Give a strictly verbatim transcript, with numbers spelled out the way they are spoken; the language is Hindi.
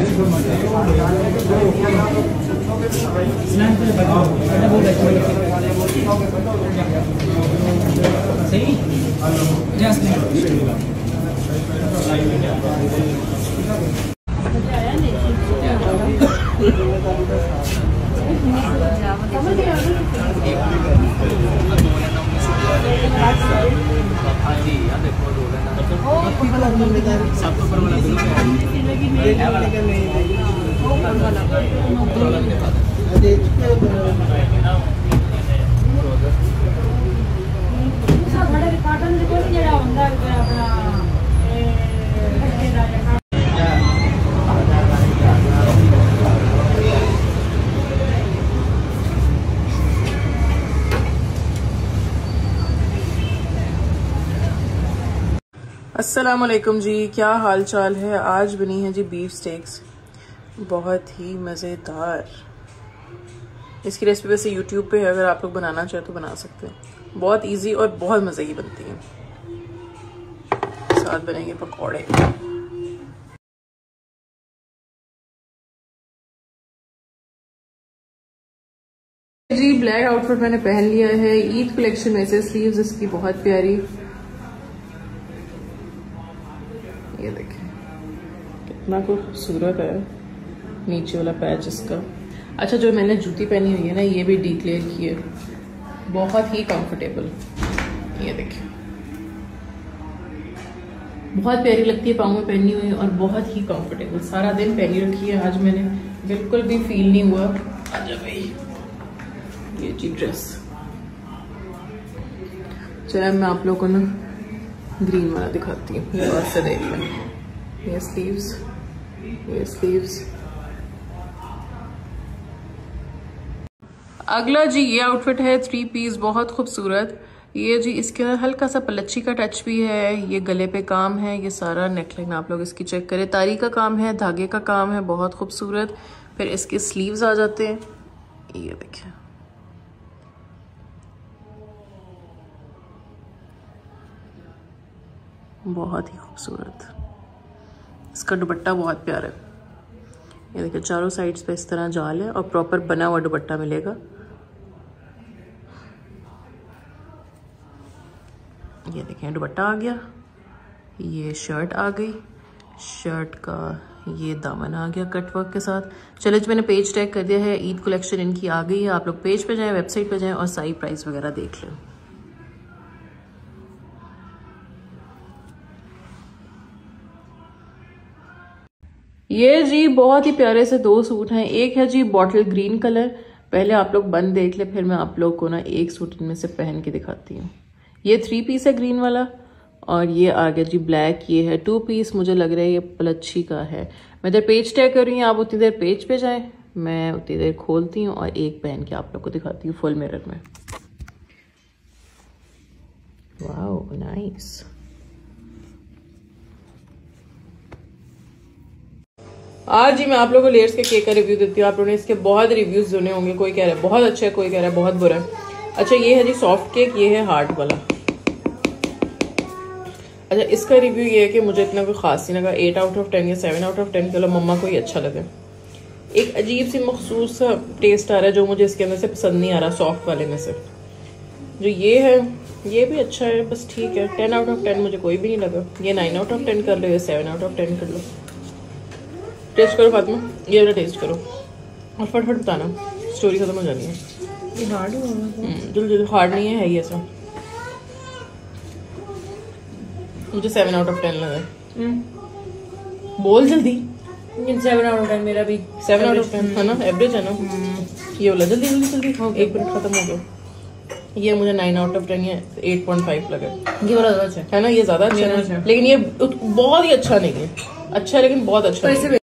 सही सब तो पर अस्सलाम वालेकुम जी, क्या हाल चाल है। आज बनी है जी बीफ स्टेक्स, बहुत ही मज़ेदार। इसकी रेसिपी वैसे यूट्यूब पे है, अगर आप लोग बनाना चाहे तो बना सकते हैं। बहुत इजी और बहुत मज़े की बनती है। साथ बनेंगे पकौड़े। जी ब्लैक आउटफिट मैंने पहन लिया है, ईद कलेक्शन में से। स्लीव्स इसकी बहुत प्यारी, ये देखें कितना खूबसूरत है नीचे वाला पैच इसका। अच्छा, जो मैंने जूती पहनी हुई है ना, ये भी डिक्लेयर की है, बहुत ही कंफर्टेबल। ये देखें बहुत प्यारी लगती है पाँव में पहनी हुई और बहुत ही कंफर्टेबल। सारा दिन पहनी रखी है, आज मैंने बिल्कुल भी फील नहीं हुआ। आजा भाई, ये जी ड्रेस। चलो मैं आप लोगों को ना ग्रीन वाला दिखाती हूँ, ये और से देख लें। ये स्लीव्स, ये स्लीव्स। अगला जी ये आउटफिट है थ्री पीस, बहुत खूबसूरत। ये जी इसके अंदर हल्का सा पलच्ची का टच भी है। ये गले पे काम है, ये सारा नेकलाइन आप लोग इसकी चेक करें, तारी का काम है, धागे का काम है, बहुत खूबसूरत। फिर इसके स्लीव्स आ जाते हैं, ये देखिए बहुत ही खूबसूरत। इसका दुपट्टा बहुत प्यारा है। ये देखिए चारों साइड्स पे इस तरह जाल है और प्रॉपर बना हुआ दुपट्टा मिलेगा। ये देखें दुपट्टा आ गया, ये शर्ट आ गई, शर्ट का ये दामन आ गया कट वर्क के साथ। चलो जी मैंने पेज टैग कर दिया है, ईद कलेक्शन इनकी आ गई है। आप लोग पेज पे जाएं, वेबसाइट पे जाएं और सारी प्राइस वगैरह देख लें। ये जी बहुत ही प्यारे से दो सूट हैं। एक है जी बॉटल ग्रीन कलर, पहले आप लोग बंद देख ले, फिर मैं आप लोग को ना एक सूट इनमें से पहन के दिखाती हूँ। ये थ्री पीस है ग्रीन वाला, और ये आ गया जी ब्लैक, ये है टू पीस। मुझे लग रहा है ये पलच्छी का है। मैं इधर पेज टैग कर रही हूँ, आप उतनी देर पेज पे जाएं, मैं उतनी देर खोलती हूँ और एक पहन के आप लोग को दिखाती हूँ फुल मिरर में। Wow nice. आज जी मैं आप लोगों को लेयर्स के केक का रिव्यू देती हूँ। आप लोगों ने इसके बहुत रिव्यूज सुने होंगे, कोई कह रहा है बहुत अच्छा है, कोई कह रहा है बहुत बुरा है। अच्छा ये है जी सॉफ्ट केक, ये है हार्ड वाला। अच्छा इसका रिव्यू ये है कि मुझे इतना कोई खास नहीं लगा, एट आउट ऑफ टेन या सेवन आउट ऑफ टेन। चलो मम्मा को ही अच्छा लगे। एक अजीब सी मखसूस सा टेस्ट आ रहा है जो मुझे इसके अंदर से पसंद नहीं आ रहा, सॉफ्ट वाले में से। जो ये है ये भी अच्छा है, बस ठीक है। टेन आउट ऑफ टेन मुझे कोई भी नहीं लगा। ये नाइन आउट ऑफ टेन कर लो, ये सेवन आउट ऑफ टेन कर लो। टेस्ट करो फातिमा, ये वाला टेस्ट करो और फटफट बताना, स्टोरी खत्म हो जानी है। ये हार्ड हो जल्दी जल्दी। हार्ड नहीं है, है ही ऐसा। मुझे सेवन आउट ऑफ टेन लगा। बोल जल्दी। सेवन आउट ऑफ टेन मेरा भी सेवन आउट ऑफ टेन है ना, एवरेज है ना। ये वाला जल्दी जल्दी जल्दी, एक मिनट खत्म हो गया। ये मुझे नाइन आउट ऑफ टेन या एट पॉइंट फाइव लगा। ये वाला अच्छा है ना, ये ज्यादा अच्छा है, लेकिन ये बहुत ही अच्छा नहीं है। अच्छा है लेकिन बहुत अच्छा है।